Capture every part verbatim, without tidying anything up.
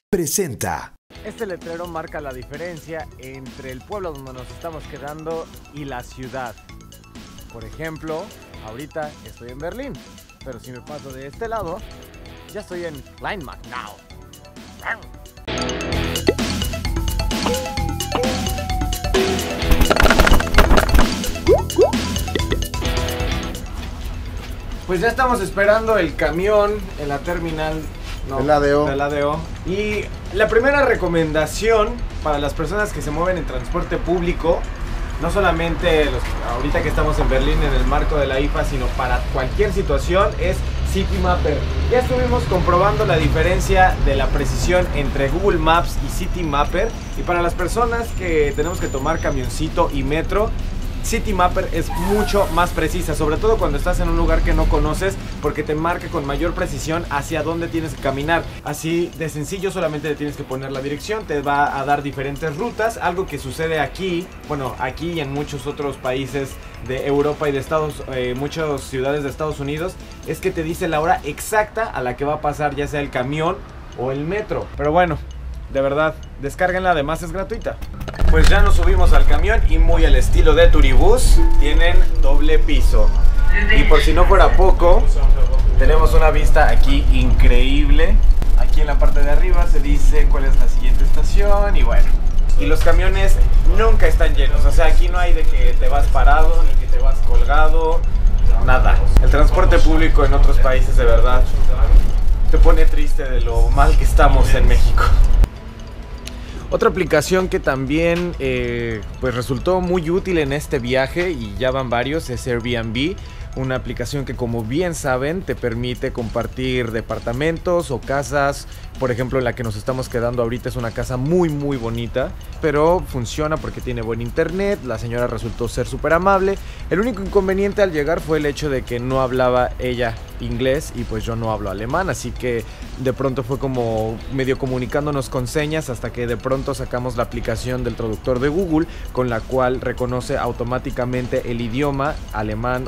presenta. Este letrero marca la diferencia entre el pueblo donde nos estamos quedando y la ciudad. Por ejemplo, ahorita estoy en Berlín, pero si me paso de este lado, ya estoy en Kleinmachnow. Pues ya estamos esperando el camión en la terminal. No, el A D O. Del A D O. Y la primera recomendación para las personas que se mueven en transporte público, no solamente los, ahorita que estamos en Berlín en el marco de la I F A, sino para cualquier situación, es Citymapper. Ya estuvimos comprobando la diferencia de la precisión entre Google Maps y Citymapper. Y para las personas que tenemos que tomar camioncito y metro, Citymapper es mucho más precisa, sobre todo cuando estás en un lugar que no conoces, porque te marca con mayor precisión hacia dónde tienes que caminar. Así de sencillo, solamente le tienes que poner la dirección, te va a dar diferentes rutas. Algo que sucede aquí, bueno, aquí y en muchos otros países de Europa y de Estados, eh, muchas ciudades de Estados Unidos, es que te dice la hora exacta a la que va a pasar ya sea el camión o el metro. Pero bueno, de verdad, descárguenla, además es gratuita. Pues ya nos subimos al camión y muy al estilo de Turibus, tienen doble piso. Y por si no fuera poco, tenemos una vista aquí increíble. Aquí en la parte de arriba se dice cuál es la siguiente estación y bueno. Y los camiones nunca están llenos, o sea, aquí no hay de que te vas parado ni que te vas colgado, nada. El transporte público en otros países de verdad te pone triste de lo mal que estamos en México. Otra aplicación que también eh, pues resultó muy útil en este viaje, y ya van varios, es Airbnb. Una aplicación que, como bien saben, te permite compartir departamentos o casas. Por ejemplo, la que nos estamos quedando ahorita es una casa muy muy bonita, pero funciona porque tiene buen internet. La señora resultó ser súper amable. El único inconveniente al llegar fue el hecho de que no hablaba ella inglés y pues yo no hablo alemán, así que de pronto fue como medio comunicándonos con señas, hasta que de pronto sacamos la aplicación del traductor de Google, con la cual reconoce automáticamente el idioma alemán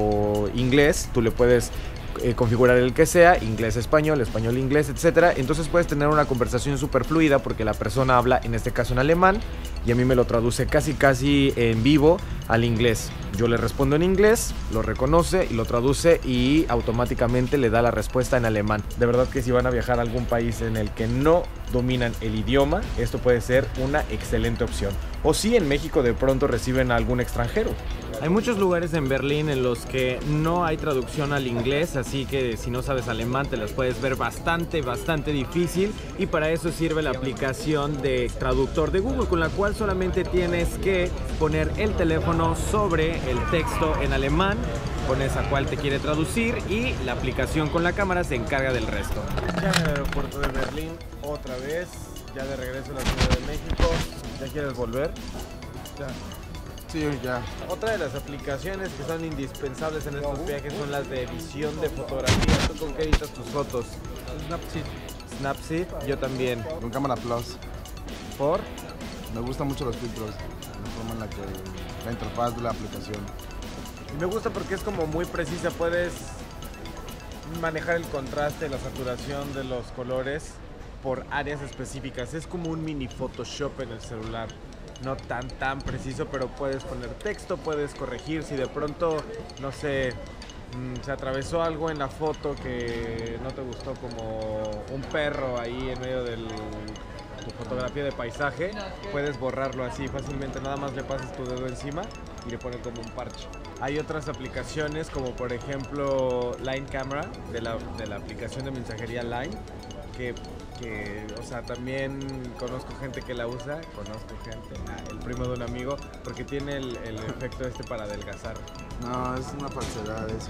o inglés. Tú le puedes eh, configurar el que sea, inglés, español, español, inglés, etcétera. Entonces puedes tener una conversación súper fluida porque la persona habla, en este caso en alemán, y a mí me lo traduce casi casi en vivo al inglés. Yo le respondo en inglés, lo reconoce y lo traduce y automáticamente le da la respuesta en alemán. De verdad que si van a viajar a algún país en el que no dominan el idioma, esto puede ser una excelente opción. O si en México de pronto reciben a algún extranjero. Hay muchos lugares en Berlín en los que no hay traducción al inglés, así que si no sabes alemán te las puedes ver bastante, bastante difícil. Y para eso sirve la aplicación de traductor de Google, con la cual solamente tienes que poner el teléfono sobre el texto en alemán, pones a cuál te quiere traducir y la aplicación con la cámara se encarga del resto. Ya en el aeropuerto de Berlín otra vez, ya de regreso a la Ciudad de México. ¿Ya quieres volver? Ya. Sí, ya. Otra de las aplicaciones que son indispensables en estos viajes son las de edición de fotografía. ¿Tú con qué editas tus fotos? Snapseed. Snapseed, yo también. Con Cámara Plus. ¿Por? Me gustan mucho los filtros, la forma en la que la interfaz de la aplicación. Y me gusta porque es como muy precisa, puedes manejar el contraste, la saturación de los colores por áreas específicas. Es como un mini Photoshop en el celular. No tan tan preciso, pero puedes poner texto, puedes corregir si de pronto, no sé, mmm, se atravesó algo en la foto que no te gustó, como un perro ahí en medio de tu fotografía de paisaje. Puedes borrarlo así fácilmente, nada más le pasas tu dedo encima y le pones como un parche. Hay otras aplicaciones como por ejemplo Line Camera, de la, de la aplicación de mensajería Line, que que, o sea, también conozco gente que la usa, conozco gente, el primo de un amigo, porque tiene el, el efecto este para adelgazar. No, es una falsedad eso.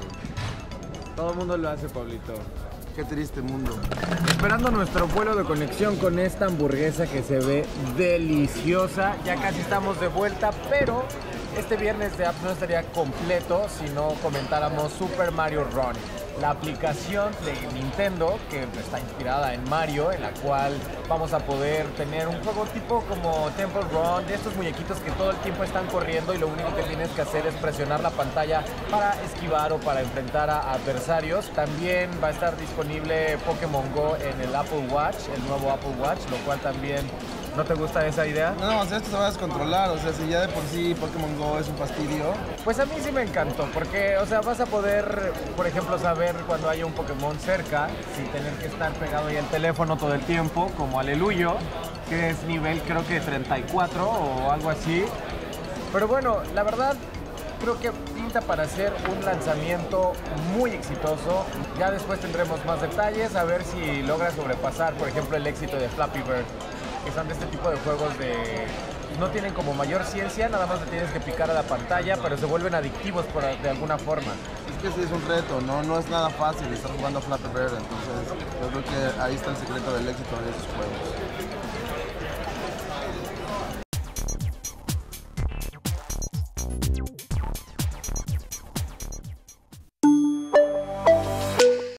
Todo el mundo lo hace, Pablito. Qué triste mundo. Esperando nuestro vuelo de conexión con esta hamburguesa que se ve deliciosa. Ya casi estamos de vuelta, pero este viernes de apps no estaría completo si no comentáramos Super Mario Run. la aplicación de Nintendo que está inspirada en Mario, en la cual vamos a poder tener un juego tipo como Temple Run, de estos muñequitos que todo el tiempo están corriendo y lo único que tienes que hacer es presionar la pantalla para esquivar o para enfrentar a adversarios. También va a estar disponible Pokémon Go en el Apple Watch, el nuevo Apple Watch, lo cual también... ¿No te gusta esa idea? No, o sea, esto se va a descontrolar, o sea, si ya de por sí Pokémon Go es un fastidio. Pues a mí sí me encantó, porque, o sea, vas a poder, por ejemplo, saber cuando haya un Pokémon cerca, sin tener que estar pegado ahí al teléfono todo el tiempo, como Aleluyo, que es nivel creo que treinta y cuatro o algo así. Pero bueno, la verdad, creo que pinta para ser un lanzamiento muy exitoso. Ya después tendremos más detalles, a ver si logra sobrepasar, por ejemplo, el éxito de Flappy Bird, que son de este tipo de juegos de... no tienen como mayor ciencia, nada más le tienes que picar a la pantalla, pero se vuelven adictivos por, de alguna forma. Es que sí es un reto, ¿no? No es nada fácil estar jugando Flappy Bird, entonces yo creo que ahí está el secreto del éxito de esos juegos.